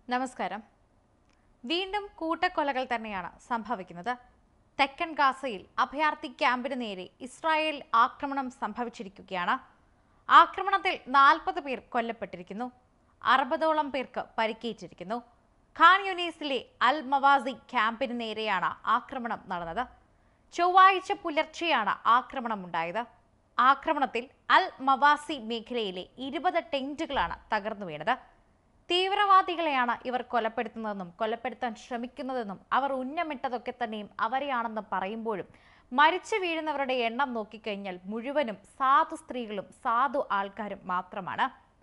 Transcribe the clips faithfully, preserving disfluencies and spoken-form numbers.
നമസ്കാരം. വീണ്ടും കൂട്ടക്കൊലകൾ തന്നെയാണ് സംഭവിക്കുന്നത്. തെക്കൻ ഗാസയിൽ അഭയാർത്ഥി ക്യാമ്പിന് നേരെ ഇസ്രായേൽ ആക്രമണം സംഭവിച്ചിരിക്കുകയാണ്. ആക്രമണത്തിൽ നാൽപ്പത് പേർ കൊല്ലപ്പെട്ടിരിക്കുന്നു. അറുപതോളം പേർക്ക് പരിക്കേറ്റിരിക്കുന്നു. ഖാൻ യൂനീസിലെ അൽ മവാസി ക്യാമ്പിന് നേരെയാണ് ആക്രമണം നടന്നത്. ചൊവ്വാഴ്ച പുലർച്ചെയാണ് ആക്രമണം ഉണ്ടായത്. ആക്രമണത്തിൽ അൽ മവാസി മേഖലയിലെ ഇരുപത് ടെന്റുകളാണ് തകർന്നു വീണത്. തീവ്രവാദികളെയാണ് ഇവർ കൊലപ്പെടുത്തുന്നതെന്നും കൊലപ്പെടുത്താൻ ശ്രമിക്കുന്നതെന്നും അവർ ഉന്നമിട്ടതൊക്കെ തന്നെയും അവരെയാണെന്ന് പറയുമ്പോഴും മരിച്ചു വീഴുന്നവരുടെ എണ്ണം നോക്കിക്കഴിഞ്ഞാൽ മുഴുവനും സാധു സ്ത്രീകളും സാധു ആൾക്കാരും മാത്രമാണ്.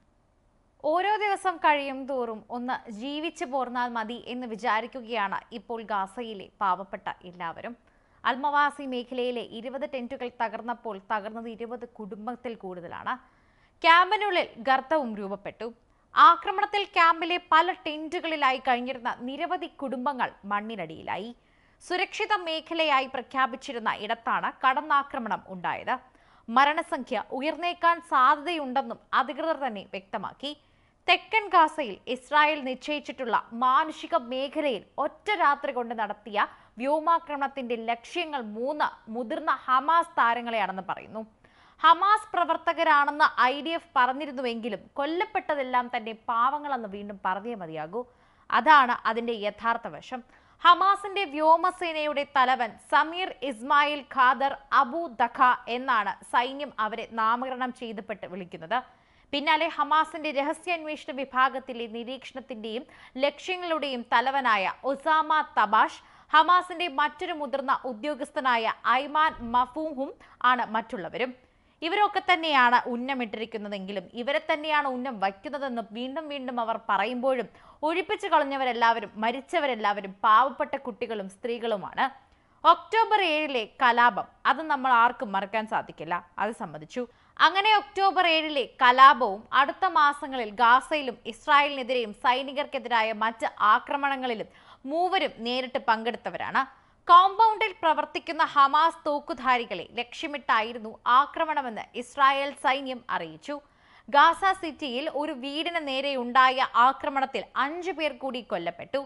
ഓരോ ദിവസം കഴിയും തോറും ഒന്ന് ജീവിച്ചു പോർന്നാൽ മതി എന്ന് വിചാരിക്കുകയാണ് ഇപ്പോൾ ഗാസയിലെ പാവപ്പെട്ട എല്ലാവരും. അൽമവാസി മേഖലയിലെ ഇരുപത് ടെന്റുകൾ തകർന്നപ്പോൾ തകർന്നത് ഇരുപത് കുടുംബത്തിൽ കൂടുതലാണ്. ക്യാമ്പിനുള്ളിൽ ഗർത്തവും രൂപപ്പെട്ടു. ആക്രമണത്തിൽ ക്യാമ്പിലെ പല ടെന്റുകളിലായി കഴിഞ്ഞിരുന്ന നിരവധി കുടുംബങ്ങൾ മണ്ണിനടിയിലായി. സുരക്ഷിത മേഖലയായി പ്രഖ്യാപിച്ചിരുന്ന ഇടത്താണ് കടന്നാക്രമണം ഉണ്ടായത്. മരണസംഖ്യ ഉയർന്നേക്കാൻ സാധ്യതയുണ്ടെന്നും അധികൃതർ തന്നെ വ്യക്തമാക്കി. തെക്കൻ ഗാസയിൽ ഇസ്രായേൽ നിശ്ചയിച്ചിട്ടുള്ള മാനുഷിക മേഖലയിൽ ഒറ്റ രാത്രി കൊണ്ട് നടത്തിയ വ്യോമാക്രമണത്തിന്റെ ലക്ഷ്യങ്ങൾ മൂന്ന് മുതിർന്ന ഹമാസ് താരങ്ങളെയാണെന്ന് പറയുന്നു. ഹമാസ് പ്രവർത്തകരാണെന്ന് ഐ ഡി എഫ് പറഞ്ഞിരുന്നുവെങ്കിലും കൊല്ലപ്പെട്ടതെല്ലാം തന്നെ പാവങ്ങളെന്ന് വീണ്ടും പറഞ്ഞേ മതിയാകൂ. അതാണ് അതിന്റെ യഥാർത്ഥ വശം. ഹമാസിന്റെ വ്യോമസേനയുടെ തലവൻ സമീർ ഇസ്മായിൽ ഖാദർ അബു ദഖ എന്നാണ് സൈന്യം അവരെ നാമകരണം ചെയ്തപ്പെട്ട് വിളിക്കുന്നത്. പിന്നാലെ ഹമാസിന്റെ രഹസ്യാന്വേഷണ വിഭാഗത്തിലെ നിരീക്ഷണത്തിന്റെയും ലക്ഷ്യങ്ങളുടെയും തലവനായ ഒസാമ തബാഷ്, ഹമാസിന്റെ മറ്റൊരു മുതിർന്ന ഉദ്യോഗസ്ഥനായ ഐമാൻ മഫൂഹും ആണ് മറ്റുള്ളവരും. ഇവരൊക്കെ തന്നെയാണ് ഉന്നമിട്ടിരിക്കുന്നതെങ്കിലും ഇവരെ തന്നെയാണ് ഉന്നം വയ്ക്കുന്നതെന്ന് വീണ്ടും വീണ്ടും അവർ പറയുമ്പോഴും ഒഴിപ്പിച്ചു കളഞ്ഞവരെല്ലാവരും മരിച്ചവരെല്ലാവരും പാവപ്പെട്ട കുട്ടികളും സ്ത്രീകളുമാണ്. ഒക്ടോബർ ഏഴിലെ കലാപം അത് നമ്മൾ ആർക്കും മറക്കാൻ സാധിക്കില്ല. അത് സമ്മതിച്ചു. അങ്ങനെ ഒക്ടോബർ ഏഴിലെ കലാപവും അടുത്ത മാസങ്ങളിൽ ഗാസയിലും ഇസ്രായേലിനെതിരെയും സൈനികർക്കെതിരായ മറ്റ് ആക്രമണങ്ങളിലും മൂവരും നേരിട്ട് പങ്കെടുത്തവരാണ്. കോമ്പൗണ്ടിൽ പ്രവർത്തിക്കുന്ന ഹമാസ് തോക്കുധാരികളെ ലക്ഷ്യമിട്ടായിരുന്നു ആക്രമണമെന്ന് ഇസ്രായേൽ സൈന്യം അറിയിച്ചു. ഗാസ സിറ്റിയിൽ ഒരു വീടിന് നേരെയുണ്ടായ ആക്രമണത്തിൽ അഞ്ചു പേർ കൂടി കൊല്ലപ്പെട്ടു.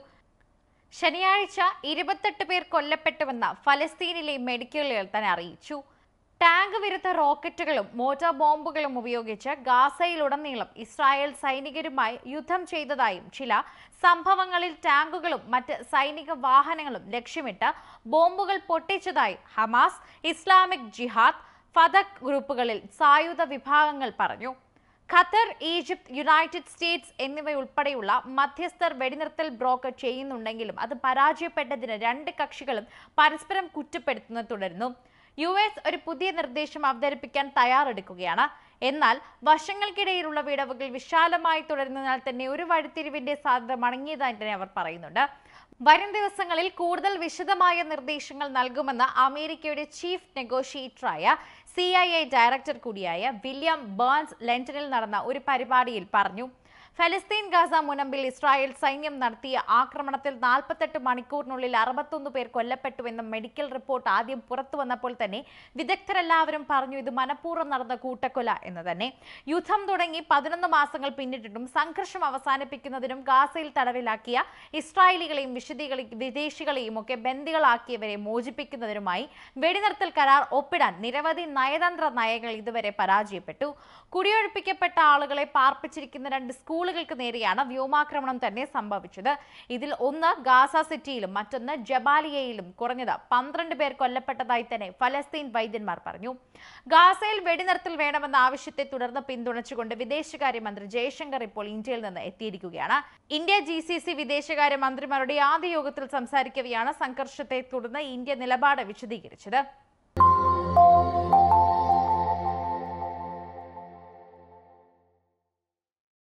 ശനിയാഴ്ച ഇരുപത്തെട്ട് പേർ കൊല്ലപ്പെട്ടുവെന്ന് ഫലസ്തീനിലെ മെഡിക്കലുകൾ തന്നെ അറിയിച്ചു. ടാങ്ക് വിരുദ്ധ റോക്കറ്റുകളും മോട്ടോർ ബോംബുകളും ഉപയോഗിച്ച് ഗാസയിലുടനീളം ഇസ്രായേൽ സൈനികരുമായി യുദ്ധം ചെയ്തതായും ചില സംഭവങ്ങളിൽ ടാങ്കുകളും മറ്റ് സൈനിക വാഹനങ്ങളും ലക്ഷ്യമിട്ട് ബോംബുകൾ പൊട്ടിച്ചതായി ഹമാസ്, ഇസ്ലാമിക് ജിഹാദ്, ഫതഹ് ഗ്രൂപ്പുകളിൽ സായുധ വിഭാഗങ്ങൾ പറഞ്ഞു. ഖത്തർ, ഈജിപ്ത്, യുണൈറ്റഡ് സ്റ്റേറ്റ്സ് എന്നിവയുൾപ്പെടെയുള്ള മധ്യസ്ഥർ വെടിനിർത്തൽ ബ്രോക്കർ ചെയ്യുന്നുണ്ടെങ്കിലും അത് പരാജയപ്പെട്ടതിന് രണ്ട് കക്ഷികളും പരസ്പരം കുറ്റപ്പെടുത്തുന്നത് തുടരുന്നു. യു എസ് ഒരു പുതിയ നിർദ്ദേശം അവതരിപ്പിക്കാൻ തയ്യാറെടുക്കുകയാണ്. എന്നാൽ വശങ്ങൾക്കിടയിലുള്ള വിടവുകൾ വിശാലമായി തുടരുന്നതിനാൽ തന്നെ ഒരു വഴിത്തിരിവിന്റെ സാധ്യത മടങ്ങിയതായി തന്നെ അവർ പറയുന്നുണ്ട്. വരും ദിവസങ്ങളിൽ കൂടുതൽ വിശദമായ നിർദ്ദേശങ്ങൾ നൽകുമെന്ന് അമേരിക്കയുടെ ചീഫ് നെഗോഷിയേറ്ററായ സി ഐ എ ഡയറക്ടർ കൂടിയായ വില്യം ബേൺസ് ലണ്ടനിൽ നടന്ന ഒരു പരിപാടിയിൽ പറഞ്ഞു. ഫലസ്തീൻ ഗാസ മുനമ്പിൽ ഇസ്രായേൽ സൈന്യം നടത്തിയ ആക്രമണത്തിൽ നാൽപ്പത്തെട്ട് മണിക്കൂറിനുള്ളിൽ അറുപത്തൊന്ന് പേർ കൊല്ലപ്പെട്ടുവെന്ന മെഡിക്കൽ റിപ്പോർട്ട് ആദ്യം പുറത്തു വന്നപ്പോൾ തന്നെ വിദഗ്ധരെല്ലാവരും പറഞ്ഞു ഇത് മനഃപൂർവ്വം നടന്ന കൂട്ടക്കൊല എന്ന് തന്നെ. യുദ്ധം തുടങ്ങി പതിനൊന്ന് മാസങ്ങൾ പിന്നിട്ടിട്ടും സംഘർഷം അവസാനിപ്പിക്കുന്നതിനും ഗാസയിൽ തടവിലാക്കിയ ഇസ്രായേലികളെയും വിശദികളെയും വിദേശികളെയും ഒക്കെ ബന്ദികളാക്കിയവരെ മോചിപ്പിക്കുന്നതിനുമായി വെടിനിർത്തൽ കരാർ ഒപ്പിടാൻ നിരവധി നയതന്ത്ര നയങ്ങൾ ഇതുവരെ പരാജയപ്പെട്ടു. കുടിയൊഴിപ്പിക്കപ്പെട്ട ആളുകളെ പാർപ്പിച്ചിരിക്കുന്ന രണ്ട് സ്കൂളുകൾക്ക് നേരെയാണ് വ്യോമാക്രമണം തന്നെ സംഭവിച്ചത്. ഇതിൽ ഒന്ന് ഗാസ സിറ്റിയിലും മറ്റൊന്ന് ജബാലിയയിലും കുറഞ്ഞത് പന്ത്രണ്ട് പേർ കൊല്ലപ്പെട്ടതായി തന്നെ ഫലസ്തീൻ വൈദ്യന്മാർ പറഞ്ഞു. ഗാസയിൽ വെടിനിർത്തൽ വേണമെന്ന ആവശ്യത്തെ തുടർന്ന് പിന്തുണച്ചുകൊണ്ട് വിദേശകാര്യമന്ത്രി ജയശങ്കർ ഇപ്പോൾ ഇന്ത്യയിൽ നിന്ന് എത്തിയിരിക്കുകയാണ്. ഇന്ത്യ ജി സി സി വിദേശകാര്യ മന്ത്രിമാരുടെ ആദ്യ യോഗത്തിൽ സംസാരിക്കവെയാണ് സംഘർഷത്തെ തുടർന്ന് ഇന്ത്യ നിലപാട് വിശദീകരിച്ചത്.